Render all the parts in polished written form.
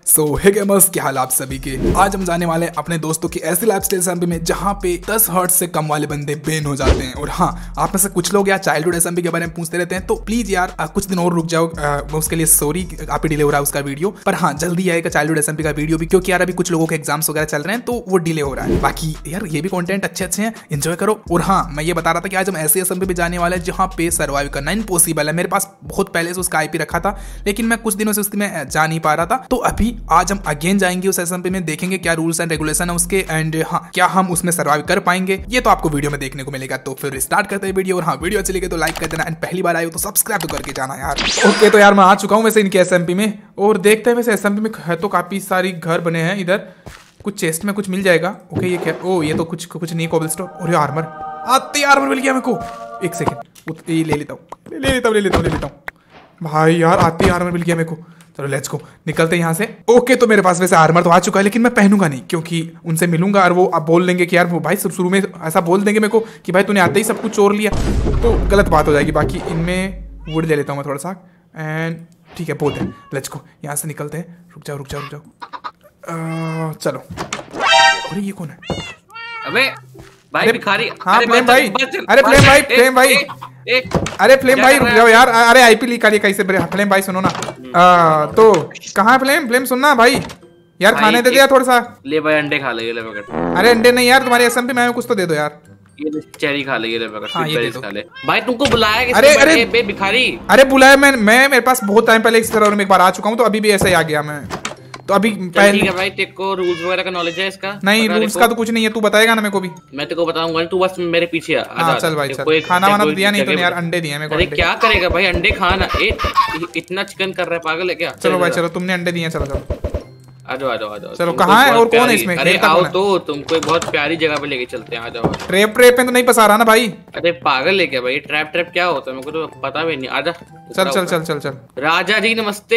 सो हे gamers, क्या हाल आप सभी के। आज हम जाने वाले हैं अपने दोस्तों की ऐसी लाइफस्टाइल एसएमपी में जहां पे 10 हर्ट्ज से कम वाले बंदे बैन हो जाते हैं। और हाँ, आप में से कुछ लोग यार चाइल्डहुड एसएमपी के बारे में पूछते रहते हैं, तो प्लीज यार कुछ दिन और रुक जाओ। उसके लिए सॉरी आप डिले हो रहा है उसका वीडियो, पर हाँ जल्दी आएगा चाइल्डहुड एसएमपी का वीडियो भी, क्योंकि यार अभी कुछ लोगों के एग्जाम्स वगैरह चल रहे हैं तो वो डिले हो रहा है। बाकी यार ये भी कंटेंट अच्छे हैं, एंजॉय करो। और हाँ, मैं ये बता रहा था कि आज हम ऐसे एसएमपी पे जाने वाले हैं जहाँ पे सर्वाइव करना इम्पॉसिबल है। मेरे पास बहुत पहले से उसका आईपी रखा था, लेकिन मैं कुछ दिनों से उसमें जा नहीं पा रहा था। तो अभी आज हम अगेन जाएंगे उस एसएमपी में, देखेंगे क्या रूल्स एंड रेगुलेशन है उसके, एंड हाँ क्या हम उसमें सर्वाइव कर पाएंगे, ये तो आपको वीडियो में देखने को मिलेगा। तो फिर स्टार्ट करते हैं वीडियो। और हाँ, वीडियो अच्छी लगे तो लाइक कर देना, एंड पहली बार आए हो तो सब्सक्राइब तो करके जाना यार। ओके, तो यार मैं आ चुका हूँ वैसे इनके एसएमपी में, और देखते हैं वैसे एसएमपी में है तो काफी सारी घर बने हैं। इधर कुछ चेस्ट में कुछ मिल जाएगा। ओके, ये क्या? ओ ये तो कुछ नहीं, कोबलस्टोन। और आर्मर आर्मर मिल गया मेरे को। एक सेकंड, ये ले लेता हूँ भाई। यार आते ही आर्मर मिल गया मेरे को। चलो लेट्स गो, निकलते हैं यहाँ से। ओके, तो मेरे पास वैसे आर्मर तो आ चुका है, लेकिन मैं पहनूंगा नहीं, क्योंकि उनसे मिलूंगा और वो अब बोल देंगे कि यार वो भाई शुरू में ऐसा बोल देंगे मेरे को कि भाई तूने आते ही सब कुछ चोर लिया, तो गलत बात हो जाएगी। बाकी इनमें वुड ले लेता हूँ मैं थोड़ा सा, एंड ठीक है बहुत है। लेट्स गो, यहाँ से निकलते हैं। रुक जाओ चलो। अरे ये कौन है? अबे भाई भिखारी। हाँ फ्लेम भाई। अरे फ्लेम भाई अरे फ्लेम भाई रुक जाओ यार। अरे आईपी लीक करिए कैसे? फ्लेम भाई सुनो ना। तो कहाँ है फ्लेम सुनना भाई यार, खाने दे दिया थोड़ा सा। ले भाई अंडे खा ले पकड़। अरे अंडे नहीं यार, तुम्हारे एसएमपी में कुछ तो दे दो यार। ये चेरी खा ले पकड़। हाँ, ये खा ले भाई। तुमको बुलाया किसने? अरे बे भिखारी। अरे बुलाया मैं मेरे पास बहुत टाइम पहले इस सर्वर में एक बार आ चुका हूँ, तो अभी भी ऐसे ही आ गया मैं। तो अभी पहले ठीक है भाई, तेरे को रूल्स वगैरह का नॉलेज है इसका? नहीं, रूल्स का तो कुछ नहीं है, तू बताएगा ना मेरे को भी। मैं तेरे को बताऊंगा, तू बस मेरे पीछे आ। हाँ चल भाई चल। खाना वाना दिया नहीं तूने यार, अंडे दिए मेरे को। अरे क्या करेगा भाई, अंडे खाना। इतना चिकन कर रहा है, पागल है क्या? चलो भाई चलो, तुमने अंडे दिए, चलो आ जाओ। चलो कहाँ है और कौन है इसमें? अरे आओ तो तुमको एक बहुत प्यारी जगह पे लेके चलते हैं, आ जाओ। ट्रैप में तो नहीं फंसा रहा ना भाई? अरे पागल है क्या भाई? ट्रैप क्या होता है मेरे को तो पता भी नहीं। आजा चल। राजा जी नमस्ते।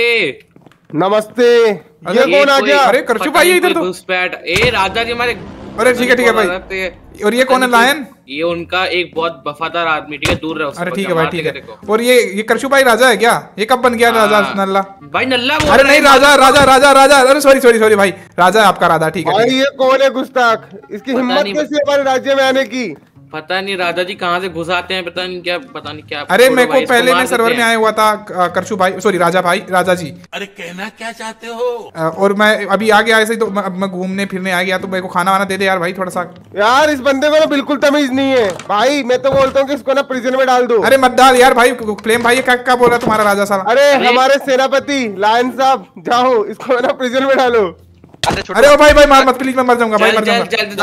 ये कौन आ गया? अरे करचू भाई इधर तो। ए राजा जी हमारे। अरे ठीक है भाई। और ये कौन है? लायन? ये उनका एक बहुत वफादार आदमी, ठीक है, दूर रहो। अरे ठीक है भाई, ठीक है। और ये करचू भाई राजा है क्या? ये कब बन गया राजा? नल्ला भाई नल्ला। अरे नहीं, राजा। अरे सॉरी भाई, राजा है आपका राजा, ठीक है। ये कौन है गुस्ताख? इसकी हिम्मत कैसी है हमारे राज्य में आने की? पता नहीं राजा जी कहाँ से घुस आते हैं, पता नहीं क्या। अरे मेरे को पहले मैं सर्वर में आया हुआ था करचू भाई, सॉरी राजा जी। अरे कहना क्या चाहते हो? और मैं अभी आ गया ऐसे ही, तो मैं घूमने फिरने आ गया, तो मेरे को खाना वाना दे दे यार भाई थोड़ा सा। यार इस बंदे को ना बिल्कुल तमीज नहीं है भाई। मैं तो बोलता हूँ कि इसको ना प्रिजन में डाल दो। अरे मत डाल यार भाई। फ्लेम भाई क्या बोल रहा है तुम्हारा राजा साहब? अरे हमारे सेनापति लायन साहब, जाओ इसको ना प्रिजन में डालो। अरे ओ भाई मार मत प्लीज, मैं मर जाऊंगा भाई, मर जाऊंगा।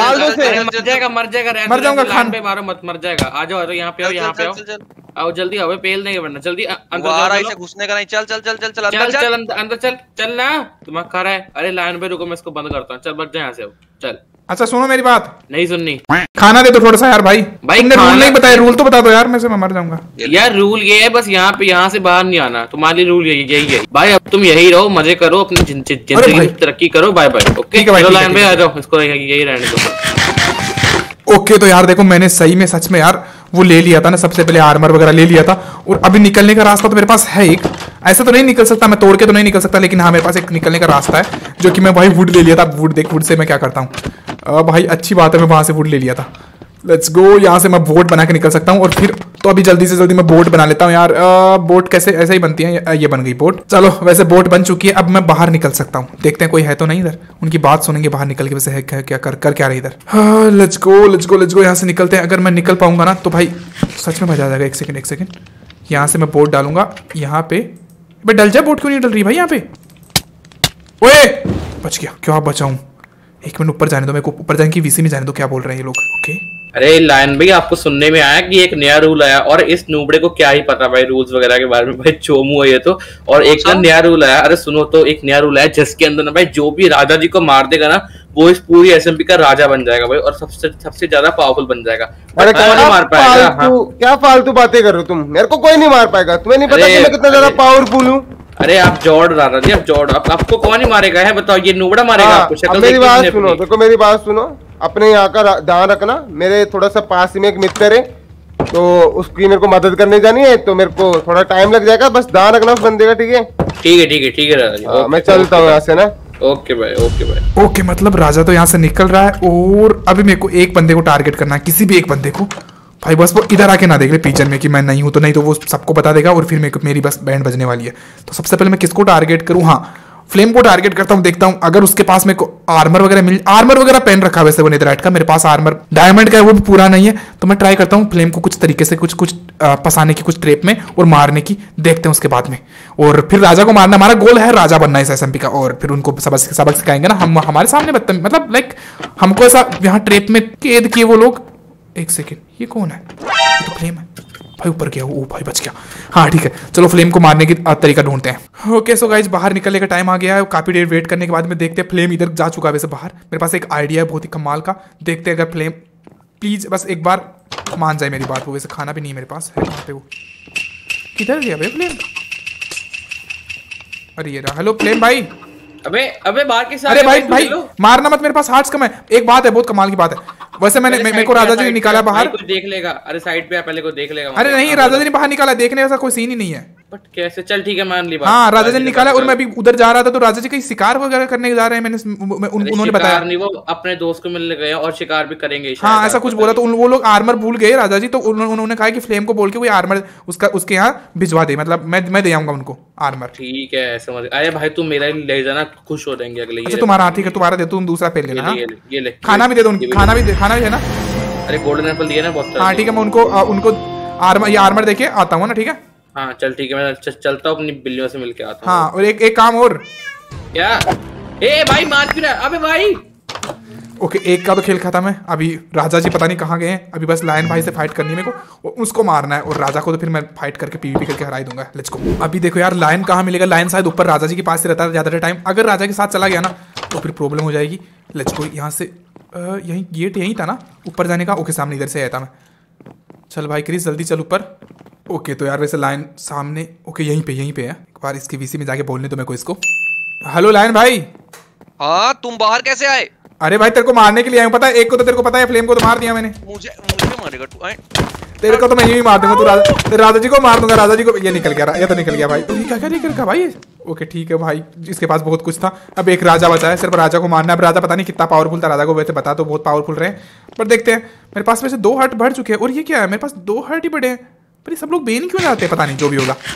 मर जाऊंगा खान पे, मारो मत, मर जाएगा। आ जाओ यहाँ पे आओ जल्दी आओ, पेल देंगे वरना। जल्दी अंदर घुसने का नहीं। चल अंदर चल ना, तुम्हारा खा रहा है। अरे लाइन पे रुको, मैं इसको बंद करता हूँ। चल बच जा यहाँ से, चल। अच्छा सुनो मेरी बात। नहीं सुननी। खाना दे दो थोड़ा सा यार भाई। तुमने रूल नहीं बताया, रूल तो बता दो यार, मैं मर जाऊंगा यार। रूल ये है बस, यहाँ से बाहर नहीं आना। तुम्हारी रूल यही है भाई। अब तुम यही रहो, मजे करो, अपनी जिंदगी में तरक्की करो। Bye bye. ओके लाइन पे आ जाओ, इसको यही रहने दो। ओके, तो यार देखो मैंने सही में सच में यार वो ले लिया था ना, सबसे पहले आर्मर वगैरह ले लिया था। और अभी निकलने का रास्ता तो मेरे पास है एक। ऐसा तो नहीं निकल सकता, मैं तोड़ के तो नहीं निकल सकता, लेकिन हाँ मेरे पास एक निकलने का रास्ता है, जो कि मैं भाई वुड ले लिया था। वुड से मैं क्या करता हूँ भाई, अच्छी बात है, मैं वहां से वुड ले लिया था। लेट्स गो, यहाँ से मैं बोट बना के निकल सकता हूँ। और फिर तो अभी जल्दी से जल्दी मैं बोट बना लेता हूँ यार। बोट कैसे ऐसे ही बनती है, ये बन गई बोट। चलो वैसे बोट बन चुकी है, अब मैं बाहर निकल सकता हूँ। देखते हैं कोई है तो नहीं इधर, उनकी बात सुनेंगे बाहर निकल के। वैसे है क्या कर क्या रही इधर? लेट्स गो यहाँ से निकलते हैं। अगर मैं निकल पाऊंगा ना तो भाई सच में मजा आ जाएगा। एक सेकंड, यहाँ से मैं बोट डालूंगा यहाँ पे। डल जाए बोट, क्यों नहीं डल रही भाई यहाँ पे? ओए बच गया, क्यों आप बचाऊं? एक मिनट ऊपर जाने दो मेरे को, ऊपर जाने की वीसी में जाने दो। क्या बोल रहे हैं ये लोग? ओके। अरे लायन भाई, आपको सुनने में आया कि एक नया रूल आया, और इस नूबड़े को क्या ही पता भाई रूल्स वगैरह के बारे में। भाई चोमू है ये तो। और एक ना नया रूल आया। अरे सुनो तो, एक नया रूल आया जिसके अंदर ना भाई जो भी राजा जी को मार देगा ना, वो इस पूरी एसएमपी का राजा बन जाएगा भाई, और सबसे ज्यादा पावरफुल बन जाएगा। अरे कौन नहीं मार पाएगा? क्या फालतू बातें कर रहे हो तुम? मेरे को कोई नहीं मार पाएगा। तुम्हें नहीं पता कि मैं कितना ज्यादा पावरफुल हूँ? अरे आप जोड़ राजा जी, आप जोड़। आपको कौन ही मारेगा है बताओ? ये नूबड़ा मारेगा आपको? शक्ल मेरी बात सुनो, देखो मेरी बात सुनो, अपने यहाँ का ध्यान रखना। मेरे थोड़ा सा पास में एक मित्र है, तो उसकी मेरे को मदद करने जानी है, तो मेरे को थोड़ा टाइम लग जाएगा, बस ध्यान रखना उस बंदे का। ठीक है राजा जी। मैं चलता हूँ यहाँ से ना। ओके भाई, ओके भाई। ओके मतलब राजा तो यहाँ से निकल रहा है और अभी मेरे को एक बंदे को टारगेट करना है, किसी भी एक बंदे को भाई। बस वो इधर आके ना देख ले पिक्चर में कि मैं नहीं हूं, तो नहीं तो वो सबको बता देगा और फिर मेरी बस बैंड बजने वाली है। तो सबसे पहले मैं किसको टारगेट करूं? हाँ, फ्लेम को टारगेट करता हूं, देखता हूं अगर उसके पास मेरे को आर्मर वगैरह पहन रखा है वैसे वो नेदरराइट का। मेरे पास आर्मर डायमंड का है, वो भी पूरा नहीं है। तो मैं ट्राई करता हूं फ्लेम को कुछ तरीके से कुछ फंसाने की, कुछ ट्रेप में और मारने की, देखते हैं उसके बाद में। और फिर राजा को मारना, हमारा गोल है राजा बनना इस एसएमपी का। और फिर उनको सबक सिखाएंगे ना हम, हमारे सामने मतलब लाइक हमको ऐसा यहाँ ट्रेप में कैद किए वो लोग। एक सेकेंड, ये कौन है? ये तो फ्लेम है भाई, ऊपर गया। ओ भाई बच गया। हाँ ठीक है, चलो फ्लेम को मारने की तरीका ढूंढते हैं। ओके सो गाइज बाहर निकलने का टाइम आ गया है। काफी देर वेट करने के बाद में देखते हैं फ्लेम इधर जा चुका है वैसे बाहर। मेरे पास एक आइडिया है बहुत ही कमाल का, देखते हैं अगर फ्लेम प्लीज बस एक बार मान जाए मेरी बात। वो वैसे खाना भी नहीं है मेरे पास, है कहाँ पे वो? किधर गया भाई फ्लेम? अरे ये रहा। हेलो फ्लेम भाई। अबे बाहर के साथ। अरे भाई मारना मत, मेरे पास हार्ट्स कम है। एक बात है, बहुत कमाल की बात है वैसे, मेरे को राजा जी ने निकाला बाहर। कुछ देख लेगा। अरे साइड पे पहले को देख लेगा। अरे नहीं, राजा जी ने बाहर निकाला, देखने ऐसा कोई सीन ही नहीं है। बट कैसे? चल ठीक है, मान ली बात। हाँ राजा जी ने निकाला और मैं अभी उधर जा रहा था, तो राजा जी कहीं शिकार वगैरह करने जा रहे हैं, उन्होंने बताया नहीं, वो अपने दोस्त को मिलने गए और शिकार भी करेंगे। हाँ ऐसा कुछ बोला। तो वो लोग आर्मर भूल गए राजा जी, तो उन्होंने कहा कि फ्लेम को बोल के कोई आर्मर उसके यहाँ भिजवा दे, मतलब मैं दे आऊंगा उनको आर्मर। ठीक है समझ। अरे भाई तू मेरा ले जाना, खुश हो जाएंगे अगले। अच्छा तुम्हारा? ठीक है तुम्हारा दे, तुम दूसरा पहन लेना। ये ले, खाना भी दे दो, खाना भी है ना? अरे गोल्डन एप्पल दिया ना बहुत। हाँ ठीक है, मैं उनको आर्मर देके आता हूँ ना। ठीक है हाँ चल ठीक है, मैं चलता हूँ अपनी बिल्लियों से मिलके आता हूँ। हाँ और एक काम और। क्या? ए भाई मार क्यों रहा? अबे भाई। ओके एक का तो खेल खत्म है। अभी राजा जी पता नहीं कहाँ गए हैं। अभी बस लायन भाई से फाइट करनी है मेरे को, और उसको मारना है। और राजा को तो फिर मैं फाइट करके पीवीपी करके हरा दूंगा। Let's go. अभी देखो यार लायन कहाँ मिलेगा? लायन शायद ऊपर राजा जी के पास से रहता है ज्यादा टाइम। अगर राजा के साथ चला गया ना तो फिर प्रॉब्लम हो जाएगी। Let's go. यहाँ से यहीं गेट यहीं था ना ऊपर जाने का? ओके सामने इधर से आया था मैं। चल भाई क्रिस जल्दी चल ऊपर। ओके तो यार वैसे लायन सामने, ओके यहीं पे है। एक बार इसके वीसी में जाके बोलने तो मेरे को इसको। हेलो लायन भाई। हाँ तुम बाहर कैसे आए? अरे भाई तेरे को मारने के लिए आया हूँ, पता है? एक को तो तेरे को पता है, फ्लेम को तो मार दिया मैंने। मुझे मारेगा तू? तेरे को तो मैं यही मार दूंगा। तू राजा जी को मार दूंगा। राजा जी को। ये निकल गया, ये तो निकल गया भाई। तो ये क्या निकल गया भाई? ओके ठीक है भाई, इसके पास बहुत कुछ था। अब एक राजा बचा है, सिर्फ राजा को मारना है। अब राजा पता नहीं कितना पावरफुल था, राजा को वैसे बता तो बहुत पावरफुल रहे, पर देखते हैं। मेरे पास वैसे 2 हार्ट बढ़ चुके हैं। और ये क्या है? मेरे पास 2 हार्ट ही बढ़े हैं, पर ये सब लोग बेन क्यों जाते हैं? पता नहीं, जो भी होगा।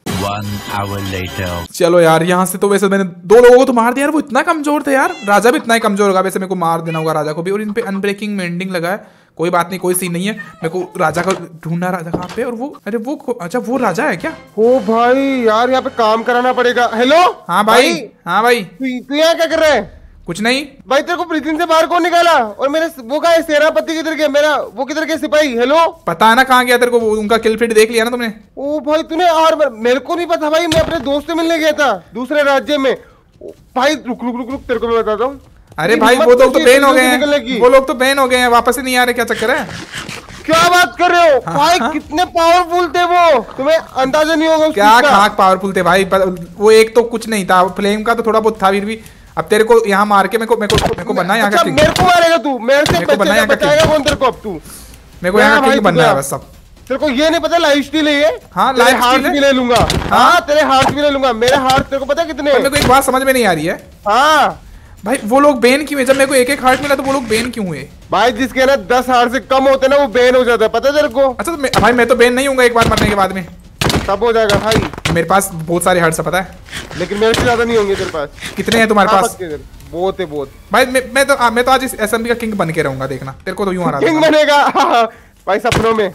1 hour later. चलो यार यहाँ से तो वैसे मैंने 2 लोगों को तो मार दिया यार। वो इतना कमजोर थे यार, राजा भी इतना ही कमजोर होगा। वैसे मेरे को मार देना होगा राजा को भी। और इन पे अनब्रेकिंग मेंडिंग लगा है। कोई बात नहीं, कोई सीन नहीं है। मेरे को राजा का ढूंढना, राजा कहाँ पे? और वो अरे वो अच्छा वो राजा है क्या? ओ भाई यार यहाँ पे काम कराना पड़ेगा। हेलो हाँ भाई। हाँ भाई तू यहाँ क्या कर रहा है? कुछ नहीं भाई तेरे को प्रिजन से बाहर कौन निकाला? और मेरे वो कहा है सेनापति किधर गया? मेरा वो किधर गया सिपाही? हेलो पता है ना कहाँ गया तेरे को? उनका किल फीड देख लिया ना तुमने? ओ भाई तूने, और मेरे को नहीं पता भाई। मैं अपने दोस्त से मिलने गया था दूसरे राज्य में। भाई रुक तेरे को मैं बताता हूँ। अरे भाई वो लोग तो बैन हो गए हैं। वो लोग तो बैन हो गए हैं, वापस ही नहीं आ रहे। क्या चक्कर है? क्या बात कर रहे हो भाई? कितने पावरफुल थे वो, तुम्हें अंदाजा नहीं होगा। क्या खाक पावरफुल थे भाई? वो एक तो कुछ नहीं था, फ्लेम का तो थोड़ा बहुत था। फिर भी अब तेरे को यहाँ मार के मेरे को बनना है यहाँ का किंग। मेरे को मारेगा तू? मेरे से बचाएगा कौन तेरे को? अब तू मेरे को यहाँ का किंग बनना है बस। सब तेरे को ये नहीं पता लाइफ स्टील है ये? हाँ तेरे हार्ट भी ले लूंगा। हाँ तेरे हार्ट भी ले लूंगा। मेरे हार्ट तेरे को पता है कितने? मेरे को एक बात समझ में नहीं आ रही है। हाँ भाई वो लोग बैन क्यों है? जब मेरे को एक हार्ट मिला तो वो लोग बैन क्यों हुए? भाई जिसके ना 10 हार्ट से कम होते ना वो बैन हो जाता है, पता है तेरे को? अच्छा तो भाई मैं तो बैन नहीं हूँ एक बार मरने के बाद में। तब हो जाएगा भाई। मेरे पास बहुत सारे हार्ट्स है पता है, लेकिन मेरे से ज्यादा नहीं होंगे तेरे पास। कितने हैं तुम्हारे पास? बहुत है बहुत भाई। मैं तो आज इस एसएमबी का किंग बन के रहूंगा, देखना। तेरे को तो यूं आ रहा है किंग बनेगा भाई सपनों में।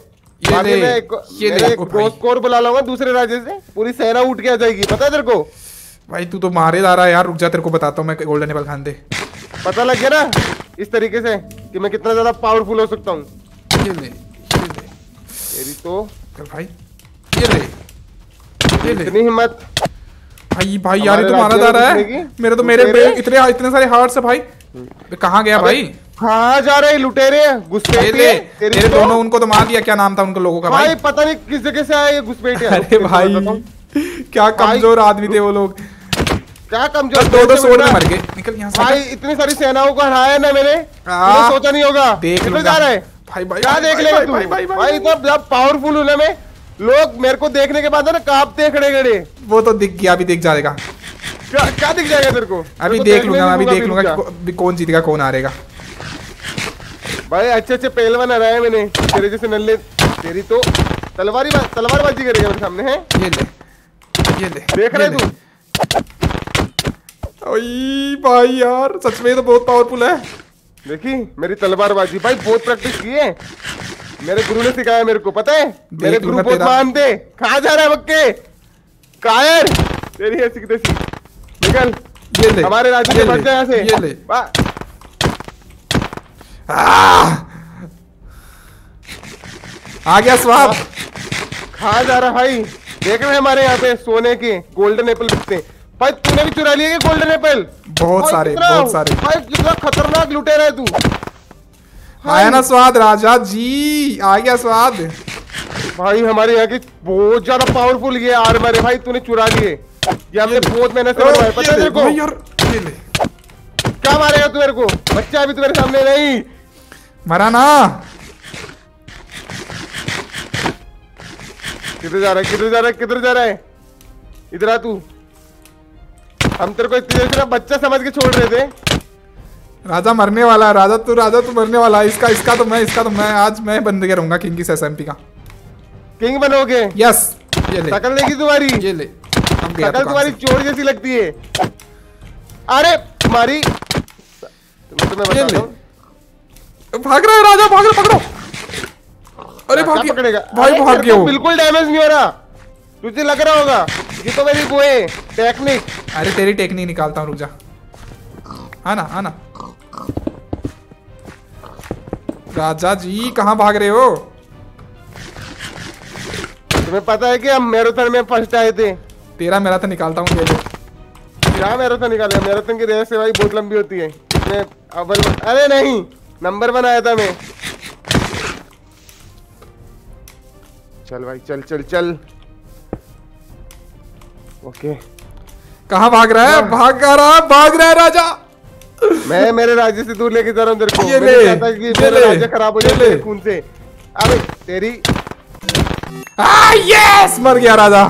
ये कोर बुला लूंगा दूसरे राज्य से, पूरी सेना उठ के आ जाएगी, पता है तेरे को? भाई तू तो मारे जा रहा है यार। रुक जा, तेरे को बताता हूँ मैं। गोल्डन एप्पल खान दे। पता लग गया ना इस तरीके से कि मैं कितना ज्यादा पावरफुल हो सकता हूँ। ये ले तेरी तो भाई, ये ले इतनी हिम्मत भाई यार ये तो मारा जा रहा है। मेरे इतने सारे हार्ट्स है भाई। कहाँ गया भाई? कहाँ जा रहे लुटेरे? घुसपैठिए तेरे दोनों उनको तो मार दिया। क्या नाम था उनको लोगों का भाई? पता नहीं किस जगह से आए ये घुसपैठिए। अरे भाई क्या कमजोर आदमी थे वो लोग। क्या कमजोर? 2 स्वॉर्ड में मर गए। निकल यहाँ से भाई। इतनी सारी सेनाओं को हराया ना मैंने, सोचा नहीं होगा। देख लो जा रहा है भाई। क्या देख लेगा तू? भाई तो पावरफुल हूँ ना मैं। लोग मेरे को देखने के बाद ना कांपते खड़े खड़े। वो तो दिख गया, अभी दिख जाएगा। क्या दिख जाएगा तेरे को? अभी तेरे को देख लूंगा, मैं अभी देखने देख भी लूंगा दूंगा कि कौन जीतेगा कौन हारेगा। भाई अच्छे पहलवान हराए मैंने, तेरे जैसे नल्ले। तेरी तो तलवारबाजी करेगा मेरे सामने है। ये ले देख रहे तू? ओई भाई यार सच में तो बहुत पावरफुल है। देखी मेरी तलवारबाजी भाई, बहुत प्रैक्टिस की है, मेरे गुरु ने सिखाया मेरे को, पता है मेरे गुरु बहुत मानते। कहाँ जा रहा है बक्के कायर, तेरी ऐसी की तैसी निकल। ये ले हमारे राज्य से बच जा यहाँ से। ये ले आ गया स्वाद। कहाँ जा रहा भाई? देख रहे हैं हमारे यहाँ पे सोने के गोल्डन एप्पल बिकते हैं भाई। तूने भी चुरा लिए गोल्डन एप्पल? बहुत सारे भाई कितना खतरनाक लुटेरा है तू। आया ना स्वाद राजा जी, आ गया स्वाद। भाई हमारे यहाँ की बहुत ज्यादा पावरफुल ये आर्मर है भाई, तूने चुरा लिए। ये हमने बहुत मेहनत से बनवाया, पता है तेरे को? ये ले। क्या मारेगा तू मेरे को? बच्चा अभी तुम्हारे सामने नहीं मरा ना। किधर जा रहा है? किधर जा रहा है? किधर जा रहा है? इधर आ तू। हम तेरे को इतनी देर से ना बच्चा समझ के छोड़ रहे थे। राजा मरने वाला है। राजा तू मरने वाला है। इसका तो मैं आज मैं बन के रहूंगा किंग की एसएमपी का। किंग बनोगे? यस। ये ले शकल देखी तुम्हारी? ये ले। शकल तुम्हारी चोर जैसी लगती है। अरे तुम्हारी तुम्हें बताता हूं। भाग रहा है राजा, भाग रहा, पकड़ो। अरे भाग पकड़ेगा भाई, भाग गया। बिल्कुल डैमेज नहीं हो रहा, तुझे लग रहा होगा ये तो मेरी वो है टेक्निक। अरे तेरी टेक्निक निकालता हूँ, रुक जा। आना राजा जी कहाँ भाग रहे हो? तुम्हें पता है कि हम मैराथन में फर्स्ट आए थे। तेरा मैराथन निकालता हूँ। ये लो। क्या मैराथन निकाले? मैराथन की रेस से भाई बहुत लंबी होती है। इसमें अव्वल, अरे नहीं, नंबर 1 आया था मैं। चल भाई चल चल चल। ओके कहाँ भाग रहा है? भाग रहा है राजा। मैं मेरे राज्य से दूर लेके जा रहा हूँ तेरे को। ये मैं ले, चाहता कि मेरा राज्य खराब हो जाए तेरे खून से। अबे तेरी यस, मर गया राजा।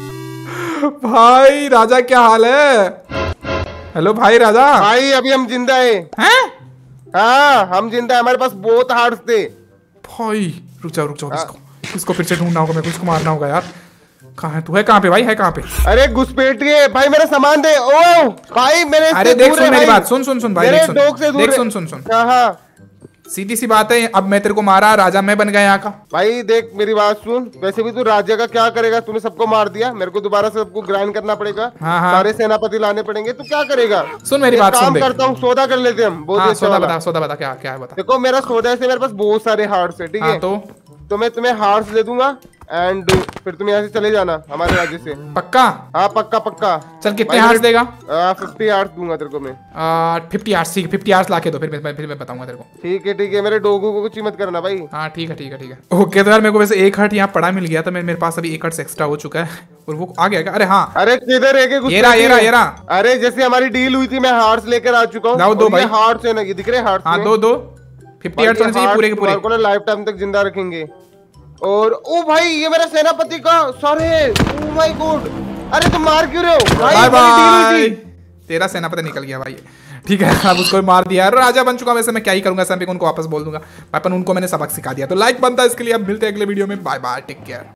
भाई राजा क्या हाल है? हेलो भाई राजा। भाई अभी हम जिंदा है। हैं? हाँ हम जिंदा है, हमारे पास बहुत हार्ट्स थे। भाई रुक जाओ इसको फिर से ढूंढना होगा, मेरे को इसको मारना होगा यार। कहाँ है तू? है कहाँ पे भाई? है कहाँ पे? अरे घुसपैठिए भाई, मेरा सामान दे। ओ भाई मेरे अरे देख सुन मेरी बात, सुन भाई, मेरे डॉग से दूर देख सुन। हाँ सीधी सी बात है, अब मैं तेरे को मारा, राजा मैं बन गया यहाँ का। भाई देख मेरी बात सुन, वैसे भी तू राज्य का क्या करेगा? तूने सबको मार दिया, मेरे को दोबारा से सबको ग्राइंड करना पड़ेगा। हाँ। सारे सेनापति लाने पड़ेंगे, तो क्या करेगा? सुन मेरी बात, काम करता हूँ, सौदा कर लेते हम। हाँ, सौदा बता क्या है बता। देखो मेरा सौदा से मेरे पास बहुत सारे हार्ट्स है, ठीक है? तो मैं तुम्हें हार्ट्स दे दूंगा एंड फिर तुम यहाँ से चले जाना हमारे राज्य से। पक्का? हाँ पक्का। चल कितने हार्ट्स देगा? 50 हार्ट्स दूंगा तेरे को मैं। 50 हार्ट्स, ठीक है 50 हार्ट्स लाके दो, फिर मैं बताऊंगा तेरे को। ठीक है, मेरे डोगू को कुछ मत करना भाई। हाँ ठीक है। ओके तो यार मेरे को वैसे एक हार्ट यहाँ पड़ा मिल गया था, मेरे पास अभी एक हार्ट एक्स्ट्रा हो चुका है और वो आ गया। अरे हाँ, अरे किधर है? ये रहा। अरे जैसे हमारी डील हुई थी, मैं हार्ट्स लेकर आ चुका हूँ। दो भाई हार्ट्स है ना, ये दिख रहे हार्ट्स? हाँ दो 50 हार्ट्स होने चाहिए पूरे के पूरे। को ना लाइफ टाइम तक जिंदा रखेंगे। और ओ भाई ये मेरा सेनापति का सर है। ओ माय गॉड, अरे तुम मार क्यों रहे हो भाई? बाय। तेरा सेनापति निकल गया भाई। ठीक है, अब उसको मार दिया यार, राजा बन चुका। वैसे मैं क्या ही करूंगा, उनको वापस बोल दूंगा। अपन उनको मैंने सबक सिखा दिया। तो लाइक बनता है इसके लिए। अब मिलते हैं अगले वीडियो में। Bye bye, take care.